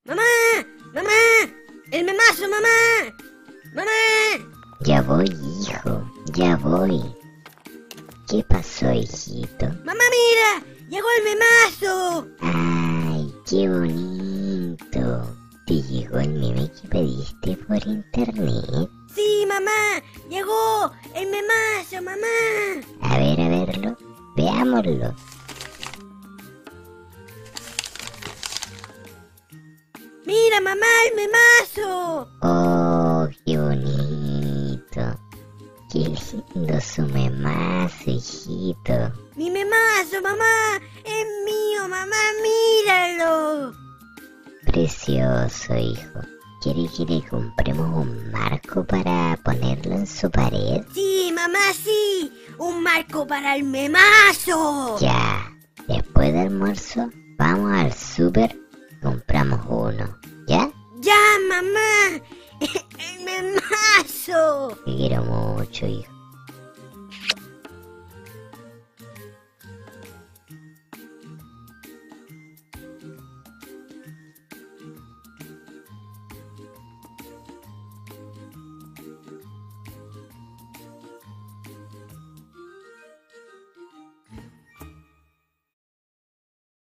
¡Mamá! ¡Mamá! ¡El memazo, mamá! ¡Mamá! Ya voy, hijo, ya voy. ¿Qué pasó, hijito? ¡Mamá, mira! ¡Llegó el memazo! ¡Ay, qué bonito! ¿Te llegó el meme que pediste por internet? ¡Sí, mamá! ¡Llegó el memazo, mamá! A verlo. Veámoslo. ¡Mira, mamá, el memazo! ¡Oh, qué bonito! ¡Qué lindo su memazo, hijito! ¡Mi memazo, mamá! ¡Es mío, mamá! ¡Míralo! Precioso, hijo. ¿Quiere que le compremos un marco para ponerlo en su pared? ¡Sí, mamá, sí! ¡Un marco para el memazo! Ya. Después del almuerzo, vamos al súper y compramos uno. ¿Ya? ¡Ya, mamá! ¡El memazo! Te quiero mucho, hijo.